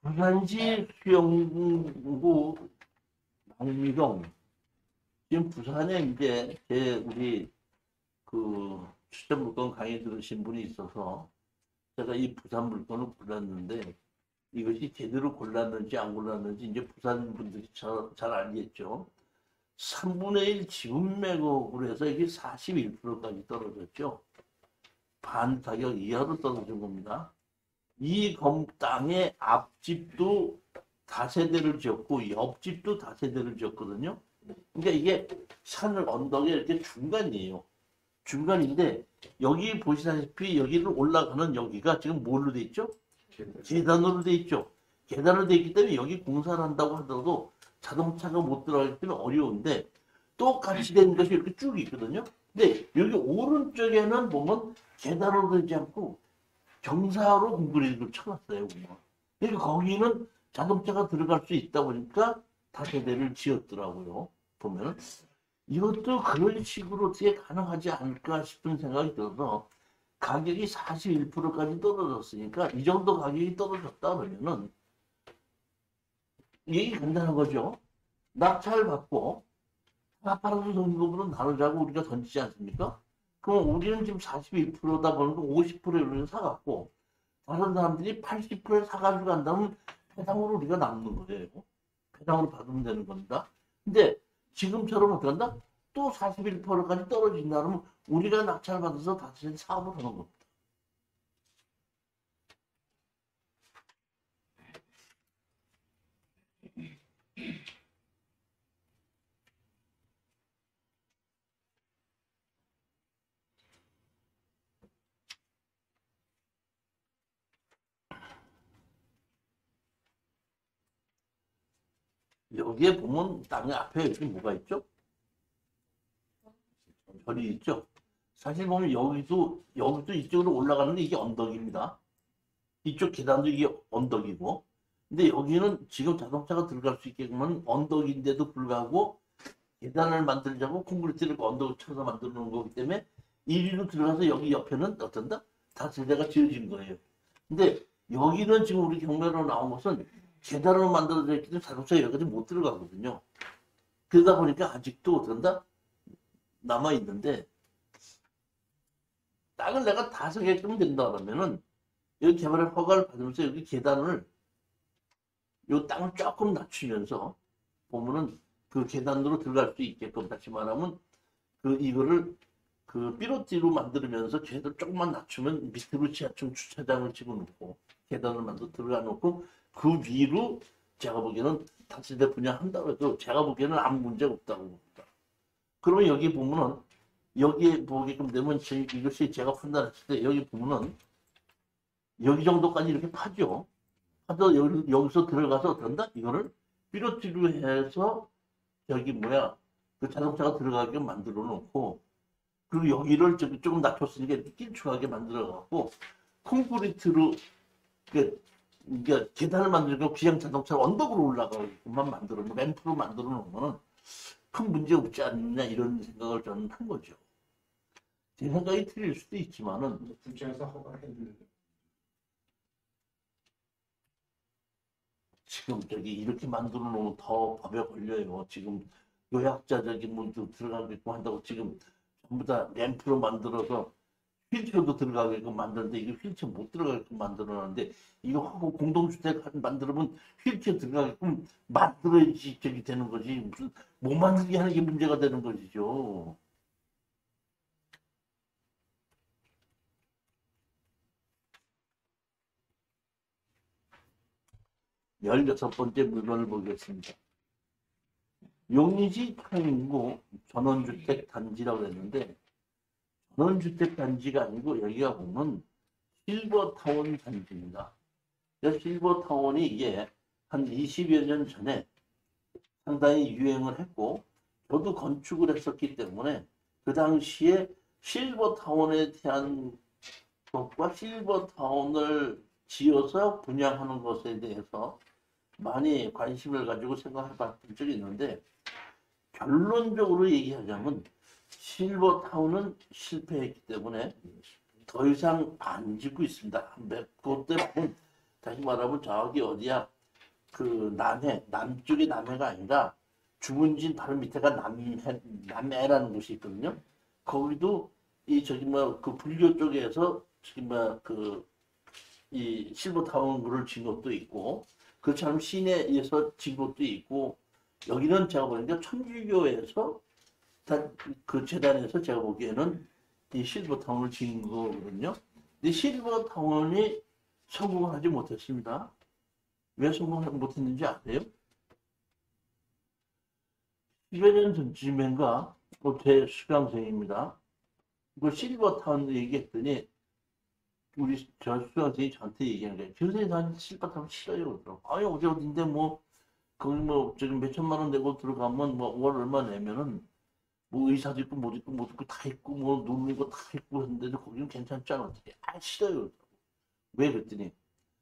부산시 수영구 방미동. 지금 부산에 이제 우리 그 추천 물건 강의 들으신 분이 있어서 제가 이 부산 물건을 골랐는데 이것이 제대로 골랐는지 안 골랐는지 이제 부산 분들이 잘 알겠죠. 3분의 1 지분 매각으로 해서 이게 41%까지 떨어졌죠. 반 가격 이하로 떨어진 겁니다. 이 땅의 앞집도 다세대를 지었고 옆집도 다세대를 지었거든요. 그러니까 이게 산을 언덕에 이렇게 중간이에요. 중간인데 여기 보시다시피 여기를 올라가는 여기가 지금 뭘로 돼 있죠? 계단으로 돼 있죠. 계단으로 돼 있기 때문에 여기 공사를 한다고 하더라도 자동차가 못 들어가기 때문에 어려운데 똑같이 된 것이 이렇게 쭉 있거든요. 근데 여기 오른쪽에는 보면 계단으로 되지 않고 경사로 콘크리트를 쳐놨어요. 그러니까 거기는 자동차가 들어갈 수 있다 보니까 다세대를 지었더라고요. 보면은 이것도 그런 식으로 어떻게 가능하지 않을까 싶은 생각이 들어서 가격이 41%까지 떨어졌으니까 이 정도 가격이 떨어졌다 그러면은 이게 간단한 거죠. 낙찰 받고 아파트 정도는 나누자고 우리가 던지지 않습니까? 그럼 우리는 지금 41%다 보니까 50%를 사갖고 다른 사람들이 80%에 사가지고 간다면 배당으로 우리가 남는 거예요. 배당으로 받으면 되는 겁니다. 근데 지금처럼 어떻게 한다? 또 41%까지 떨어진다 그러면 우리가 낙찰받아서 다시 사업을 하는 겁니다. 여기에 보면 땅의 앞에 이렇게 뭐가 있죠? 절이 있죠? 사실 보면 여기도 이쪽으로 올라가는데 이게 언덕입니다. 이쪽 계단도 이게 언덕이고. 근데 여기는 지금 자동차가 들어갈 수 있게끔 언덕인데도 불구하고 계단을 만들자고 콘크리트를 언덕을 쳐서 만들어 놓은 거기 때문에 이리로 들어가서 여기 옆에는 어쩐다? 다세대가 지어진 거예요. 근데 여기는 지금 우리 경매로 나온 것은 계단으로 만들어져 있기 때문에 자동차가 여기까지 못 들어가거든요. 그러다 보니까 아직도 어쩐다? 남아있는데 땅을 내가 다 사게끔 된다 그러면은 여기 개발을 허가를 받으면서 여기 계단을 요 땅을 조금 낮추면서 보면은 그 계단으로 들어갈 수 있게끔 다시 말하면 그 이거를 그 삐로띠로 만들면서 계단 조금만 낮추면 밑으로 지하층 주차장을 집어넣고 계단을 만들어 들어가 놓고 그 위로 제가 보기에는 다세대 분양한다고 해도 제가 보기에는 아무 문제가 없다고 봅니다. 그러면 여기 보면은 여기에 보게끔 되면 이것이 제가 판단했을 때 여기 보면은 여기 정도까지 이렇게 파죠. 파도 여기서 들어가서 어떤다? 이거를 삐로띠로 해서 여기 뭐야 그 자동차가 들어가게 만들어 놓고 그리고 여기를 조금 낮췄으니까 이렇게 길쭉하게 만들어 갖고 콘크리트로 그러니까 계단을 만들고 그냥 자동차를 언덕으로 올라가게만 만들어 놓고 램프로 만들어 놓으면 큰 문제 없지 않느냐 이런 생각을 저는 한 거죠. 제 생각이 틀릴 수도 있지만은 국장에서 허가했는데 지금 저기 이렇게 만들어 놓으면 더 법에 걸려요. 지금 요약자적인 문도 들어가게끔 한다고 지금 전부 다 램프로 만들어서 휠체어도 들어가게끔 만드는데 이거 휠체어 못 들어가게끔 만들어놨는데 이거 하고 공동주택 만들면 휠체어 들어가게끔 만들어야지 저기 되는 거지 무슨 못 만들게 하는 게 문제가 되는 것이죠. 16번째 물건을 보겠습니다. 용인시 창인구 전원주택 단지라고 했는데 전원주택 단지가 아니고 여기가 보면 실버타운 단지입니다. 실버타운이 이게 한 20여 년 전에 상당히 유행을 했고 저도 건축을 했었기 때문에 그 당시에 실버타운에 대한 것과 실버타운을 지어서 분양하는 것에 대해서 많이 관심을 가지고 생각해 봤던 적이 있는데 결론적으로 얘기하자면 실버타운은 실패했기 때문에 더 이상 안 짓고 있습니다. 그것 때문에 다시 말하면 저기 어디야? 그 남해, 남쪽의 남해가 아니라 주문진 바로 밑에가 남해라는 곳이 있거든요. 거기도 이 저기 뭐 그 불교 쪽에서 저기 뭐그 이 실버타운을 진 것도 있고 그처럼 시내에서 진 것도 있고 여기는 제가 보니까 천주교에서 그 재단에서 제가 보기에는 이 실버타운을 지은 거거든요. 근데 실버타운이 성공하지 못했습니다. 왜 성공하지 못했는지 아세요? 10여 년 전쯤인가 제 수강생입니다. 그 실버타운 얘기했더니 우리 저 수강생이 저한테 얘기하는 거예요. 교수님 난 실버타운 싫어요. 그러더라고. 아니 어제 어딘데 뭐 거기 뭐 저기 몇 천만 원 내고 들어가면 뭐 월 얼마 내면은 뭐 의사도 있고 못 있고 못 있고 다 있고 뭐 노는 거 다 있고 했는데도 거기는 괜찮잖아. 어떻게? 아 싫어요. 왜 그랬더니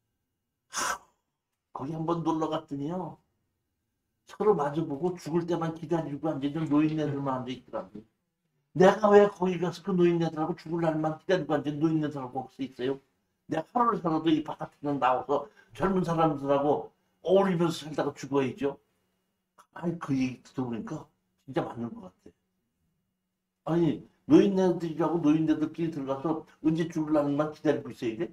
거기 한번 놀러 갔더니요. 서로 마주보고 죽을 때만 기다리고 앉아있는 노인네들만 앉아있더라고요. 내가 왜 거기 가서 그 노인네들하고 죽을 날만 기다리고 앉은 노인네들하고 거기서 있어요? 내가 하루를 살아도 이 바깥에 나와서 젊은 사람들하고 어울리면서 살다가 죽어야죠. 아니 그 얘기 들어보니까 진짜 맞는 것 같아. 아니 노인네들하고 노인네들끼리 들어가서 언제 죽을 날만 기다리고 있어야 돼?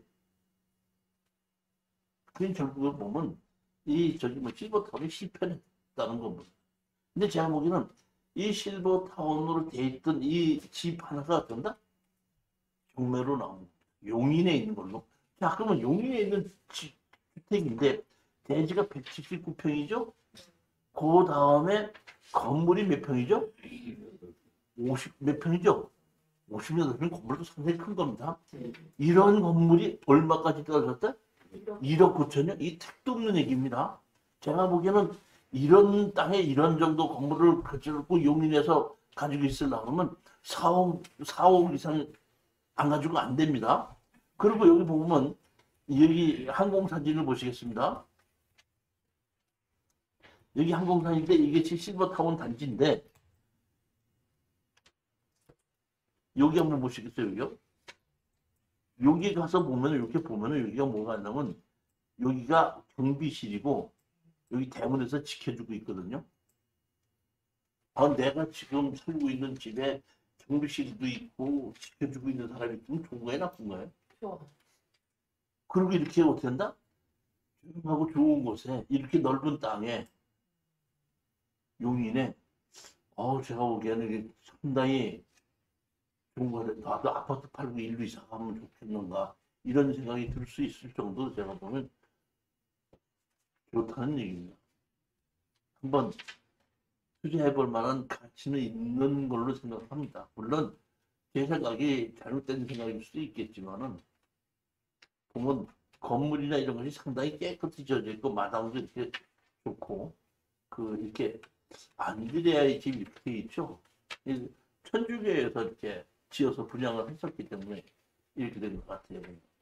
그게 결국에 보면 이 저기 뭐 실버타운이 실패했다는 겁니다. 근데 제가 보기에는 이 실버타운으로 돼 있던 이 집 하나가 어떤다? 경매로 나옵니다. 용인에 있는 걸로. 자, 그러면 용인에 있는 주택인데 대지가 179평이죠? 그 다음에 건물이 몇 평이죠? 50 몇 평이죠? 58평 건물도 상당히 큰 겁니다. 이런 건물이 얼마까지 떨어졌다? 1억 9천이요? 이 택도 없는 얘기입니다. 제가 보기에는 이런 땅에 이런 정도 건물을 가지고 용인에서 가지고 있으려고 그러면 4억 이상 안 가지고 안 됩니다. 그리고 여기 보면 여기 항공사진을 보시겠습니다. 여기 항공사진인데 이게 실버타운 단지인데 여기 한번 보시겠어요? 여기요? 여기 가서 보면 이렇게 보면은 여기가 뭐가 있냐면 여기가 경비실이고 여기 대문에서 지켜주고 있거든요. 아, 내가 지금 살고 있는 집에 경비실도 있고 지켜주고 있는 사람이 있으면 좋은 거야, 나쁜 거야? 좋아. 그리고 이렇게 어떻게 한다? 조용하고 좋은 곳에 이렇게 넓은 땅에 용인에 제가 보기에는 이게 상당히 좋은 거래. 나도 아파트 팔고 일로 이사 가면 좋겠는가 이런 생각이 들 수 있을 정도로 제가 보면 좋다는 얘기입니다. 한번 투자해 볼 만한 가치는 있는 걸로 생각합니다. 물론 제 생각이 잘못된 생각일 수도 있겠지만은 보면 건물이나 이런 것이 상당히 깨끗이 지어져 있고 마당도 이렇게 좋고 그 이렇게 안 그래야 이 집이 이렇게 돼 있죠. 천주교에서 이렇게 지어서 분양을 했었기 때문에 이렇게 된 것 같아요.